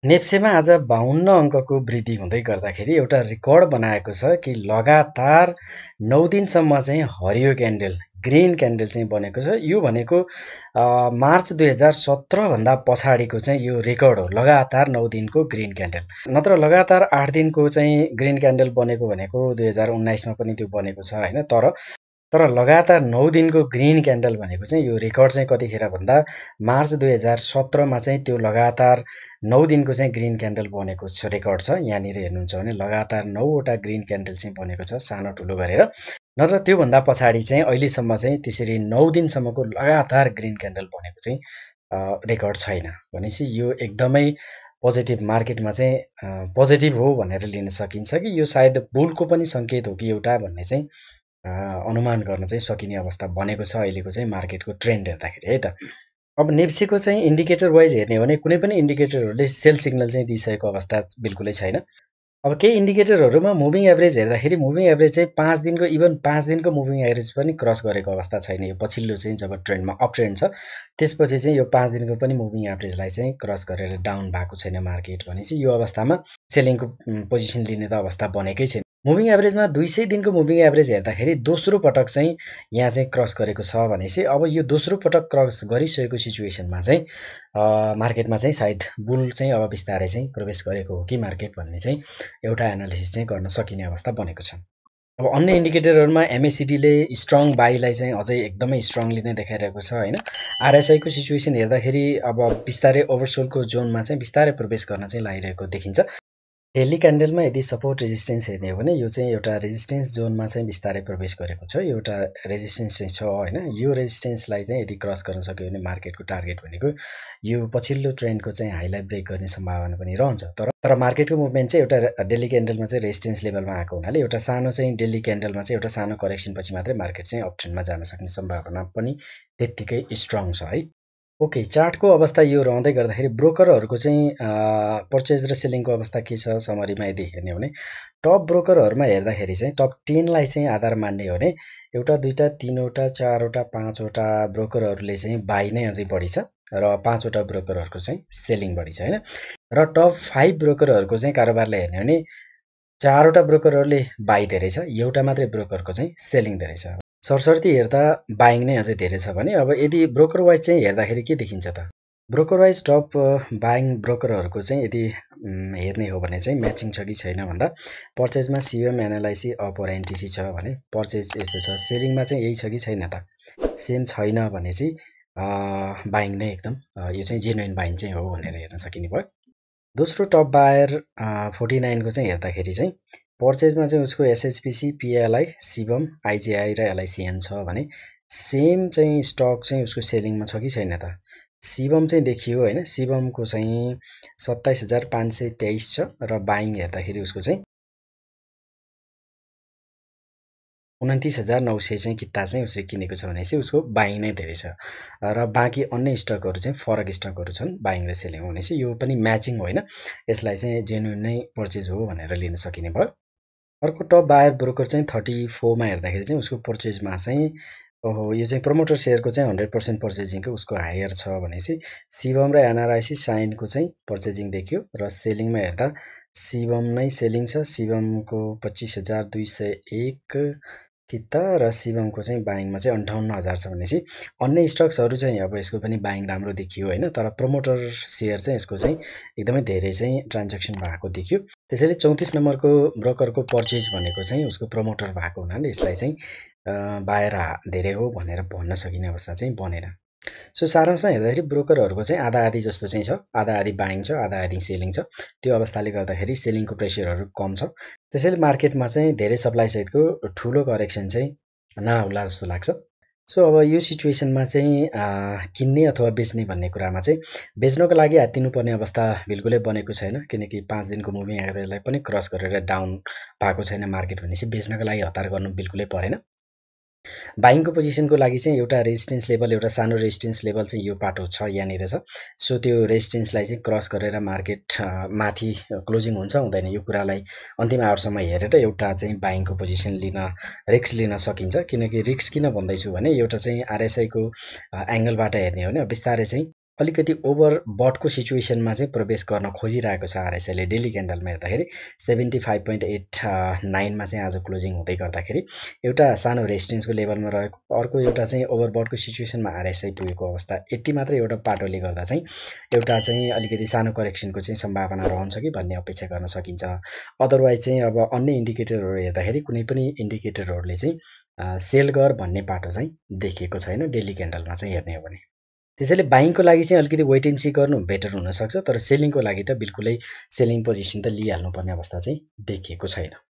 नेप्सेमा आज 52 अङ्कको वृद्धि हुँदै गर्दाखेरि एउटा रेकर्ड बनाएको छ कि लगातार 9 दिनसम्म चाहिँ हरियो क्यान्डल ग्रीन क्यान्डल चाहिँ बनेको छ। यो भनेको मार्च 2017 भन्दा पछाडिको चाहिँ यो रेकर्ड हो, लगातार 9 दिनको ग्रीन क्यान्डल। नत्र लगातार 8 दिनको चाहिँ ग्रीन क्यान्डल बनेको भनेको 2019 मा पनि त्यो बनेको छ हैन। तर लगातार 9 दिनको ग्रीन क्यान्डल भनेको चाहिँ यो रेकर्ड चाहिँ कतिखेर भन्दा मार्च 2017 मा चाहिँ त्यो लगातार 9 दिनको चाहिँ ग्रीन क्यान्डल बनेको छ, रेकर्ड छ। यहाँनिर हेर्नुहुन्छ भने लगातार 9 वटा ग्रीन क्यान्डल चाहिँ बनेको छ सानो ठुलो गरेर। नत्र त्योभन्दा पछाडि चाहिँ अहिलेसम्म चाहिँ त्यसरी 9 दिनसम्मको लगातार ग्रीन क्यान्डल बनेको चाहिँ रेकर्ड छैन। भनेपछि यो एकदमै पोजिटिभ, मार्केटमा चाहिँ पोजिटिभ हो भनेर लिन सकिन्छ कि यो सायद बुलको पनि सङ्केत हो कि एउटा भन्ने चाहिँ अनुमान गर्न चाहिँ सकिने अवस्था बनेको छ अहिलेको चाहिँ मार्केटको ट्रेन्ड हेर्दाखेरि है त। अब नेप्सेको चाहिँ इन्डिकेटर वाइज हेर्ने हो भने कुनै पनि इन्डिकेटरहरूले सेल सिग्नल चाहिँ दिइसकेको अवस्था बिल्कुलै छैन। अब केही इन्डिकेटरहरूमा मुभिङ एभरेज हेर्दाखेरि मुभिङ एभरेज चाहिँ 5 दिनको, इभन 5 दिनको मुभिङ एभरेज पनि क्रस गरेको अवस्था छैन। यो पछिल्लो चाहिँ जब ट्रेन्डमा अप ट्रेन्ड छ त्यसपछि चाहिँ यो 5 दिनको पनि मुभिङ एभरेजलाई चाहिँ क्रस गरेर डाउन भएको छैन मार्केट। भनेपछि यो अवस्थामा सेलिङको पोजिसन लिने त अवस्था बनेकै छैन। मुभिङ एभरेजमा 200 दिनको मुभिङ एभरेज हेर्दाखेरि दोस्रो पटक चाहिँ यहाँ चाहिँ क्रस गरेको छ भनेपछि अब यो दोस्रो पटक क्रस गरिसकेको सिचुएसनमा चाहिँ मार्केटमा चाहिँ सायद बुल चाहिँ अब बिस्तारै चाहिँ प्रवेश गरेको हो कि मार्केट भन्ने चाहिँ एउटा एनालिसिस चाहिँ गर्न सकिने अवस्था बनेको छ। अब अन्य इन्डिकेटरहरुमा एमएसिडीले स्ट्रङ बाईलाई चाहिँ अझै एकदमै स्ट्रङली नै देखाइरहेको छ हैन। आरएसआईको सिचुएसन हेर्दाखेरि अब बिस्तारै ओभरसोल्डको जोनमा चाहिँ बिस्तारै प्रवेश गर्न चाहिँ लागिरहेको देखिन्छ। डेली क्यान्डलमा यदि सपोर्ट रेजिस्टेन्स हेर्ने हो भने यो चाहिँ एउटा रेजिस्टेन्स जोनमा चाहिँ बिस्तारै प्रवेश गरेको छ। यो एउटा रेजिस्टेन्स चाहिँ छ हैन। यो रेजिस्टेन्सलाई चाहिँ यदि क्रस गर्न सक्यो भने मार्केटको टार्गेट भनेको यो पछिल्लो ट्रेन्डको चाहिँ हाईलाई ब्रेक गर्ने सम्भावना पनि रहन्छ। तर मार्केटको मुभमेन्ट चाहिँ एउटा डेली क्यान्डलमा चाहिँ रेजिस्टेन्स लेभलमा आएको हुनाले एउटा सानो चाहिँ डेली क्यान्डलमा चाहिँ एउटा सानो करेक्सन पछि मात्रै मार्केट चाहिँ अप ट्रेन्डमा जान सक्ने सम्भावना पनि त्यत्तिकै स्ट्रङ छ है। ओके, चार्टको अवस्था यो रहँदै गर्दाखेरि ब्रोकरहरूको चाहिँ पर्चेज र सेलिङको अवस्था के छ समरीमा यदि हेर्ने हो भने टप ब्रोकरहरूमा हेर्दाखेरि चाहिँ टप 10 लाई चाहिँ आधार मान्ने हो भने एउटा दुईटा तीनवटा चारवटा पाँचवटा ब्रोकरहरूले चाहिँ बाई नै अझै बढी छ र 5 वटा ब्रोकरहरूको चाहिँ सेलिङ बढी छ हैन। र टप 5 ब्रोकरहरूको चाहिँ कारोबारले हेर्ने हो भने 4 वटा ब्रोकरहरूले बाई धेरै छ, एउटा मात्रै ब्रोकरको चाहिँ सेलिङ धेरै छ। सरसर्ती हेर्दा बाइङ नै अझै धेरै छ भने अब यदि ब्रोकर वाइज चाहिँ हेर्दाखेरि के देखिन्छ त? ब्रोकर वाइज टप बाइङ ब्रोकरहरूको चाहिँ यदि हेर्ने हो भने चाहिँ म्याचिङ छ कि छैन भन्दा पर्चेजमा सिएम एनालाइसी अप र एनटिसी छ भने पर्चेज यस्तो छ, सेलिङमा चाहिँ यही छ कि छैन त? सेम छैन भने चाहिँ बाइङ नै एकदम यो चाहिँ जेन्युइन बाइङ चाहिँ हो भनेर हेर्न सकिने भयो। दोस्रो टप बायर 49 को चाहिँ हेर्दाखेरि चाहिँ पर्चेजमा चाहिँ उसको एसएचपीसी, पिएलआई, शिवम, आइजिआई र एलआइसिएन छ भने सेम चाहिँ स्टक चाहिँ उसको सेलिङमा छ कि छैन त? शिवम चाहिँ देखियो हैन। शिवमको चाहिँ 27523 छ र बाइङ हेर्दाखेरि उसको चाहिँ 29900 चाहिँ किता चाहिँ उसले किनेको छ भनेपछि उसको बाइङ नै धेरै छ र बाँकी अन्य स्टकहरू चाहिँ फरक स्टकहरू छन् बाइङ र सेलिङ भनेपछि यो पनि म्याचिङ होइन, यसलाई चाहिँ जेन्युइन नै पर्चेज हो भनेर लिन सकिने भयो। अर्को टप बायर ब्रोकर चाहिँ 34 मा हेर्दाखेरि चाहिँ उसको पर्चेजमा चाहिँ ओहो यो चाहिँ प्रमोटर सेयरको चाहिँ 100% पर्चेजिङको उसको हायर छ भनेपछि शिवम र एनआरआइसी साइनको चाहिँ पर्चेजिङ देखियो र सेलिङमा हेर्दा शिवम नै सेलिङ छ। शिवमको 25201 किता र शिवमको चाहिँ बाइङमा चाहिँ 58000 छ भनेपछि अन्य स्टक्सहरू चाहिँ अब यसको पनि बाइङ राम्रो देखियो हैन। तर प्रमोटर सेयर चाहिँ यसको चाहिँ एकदमै धेरै चाहिँ ट्रान्ज्याक्सन भएको देखियो। त्यसैले 34 नम्बरको ब्रोकरको पर्चेज भनेको चाहिँ उसको प्रमोटर भएको हुनाले यसलाई चाहिँ बायर धेरै हो भनेर भन्न सकिने अवस्था चाहिँ बनेन। सो सारांशमा हेर्दाखेरि ब्रोकरहरूको चाहिँ आधा आधी जस्तो चाहिँ छ, आधा आधी बाइङ छ, आधा आधी सेलिङ छ। त्यो अवस्थाले गर्दाखेरि सेलिङको प्रेसरहरू कम छ। त्यसैले मार्केटमा चाहिँ धेरै सप्लाई सहितको ठुलो करेक्सन चाहिँ नआउला जस्तो लाग्छ। सो अब यो सिचुएसनमा चाहिँ किन्ने अथवा बेच्ने भन्ने कुरामा चाहिँ बेच्नको लागि हात्तिनुपर्ने अवस्था बिल्कुलै बनेको छैन, किनकि 5 दिनको मुभिङ एभरेजलाई पनि क्रस गरेर डाउन भएको छैन मार्केट भनेपछि बेच्नको लागि हतार गर्नु बिल्कुलै परेन। बाइङको पोजिसनको लागि चाहिँ एउटा रेजिस्टेन्स लेभल, एउटा सानो रेजिस्टेन्स लेभल चाहिँ यो पाटो छ यहाँनिर छ। सो त्यो रेजिस्टेन्सलाई चाहिँ क्रस गरेर मार्केट माथि क्लोजिङ हुन्छ हुँदैन यो कुरालाई अन्तिम आवरसम्म हेरेर एउटा चाहिँ बाइङको पोजिसन लिन, रिस्क लिन सकिन्छ। किनकि रिस्क किन भन्दैछु भने एउटा चाहिँ आरएसआईको एंगलबाट हेर्ने हो भने बिस्तारै चाहिँ अलिकति ओभरबटको सिचुएसनमा चाहिँ प्रवेश गर्न खोजिरहेको छ आरएसआईले डेली क्यान्डलमा हेर्दाखेरि 75.89 मा चाहिँ आज क्लोजिङ हुँदै गर्दाखेरि एउटा सानो रेजिस्टेन्सको लेभलमा रहेको अर्को एउटा चाहिँ ओभरबटको सिचुएसनमा आरएसआई पुगेको अवस्था यति मात्रै एउटा पाटोले गर्दा चाहिँ एउटा चाहिँ अलिकति सानो करेक्सनको चाहिँ सम्भावना रहन्छ कि भन्ने अपेक्षा गर्न सकिन्छ अदरवाइज चाहिँ अब अन्य इन्डिकेटरहरू हेर्दाखेरि कुनै पनि इन्डिकेटरहरूले चाहिँ सेल गर भन्ने पाटो चाहिँ देखिएको छैन डेली क्यान्डलमा चाहिँ हेर्ने हो भने त्यसैले बाइङको लागि चाहिँ अलिकति वेट एन्ड सी गर्नु बेटर हुनसक्छ तर सेलिङको लागि त बिल्कुलै सेलिङ पोजिसन त लिइहाल्नुपर्ने अवस्था चाहिँ देखिएको छैन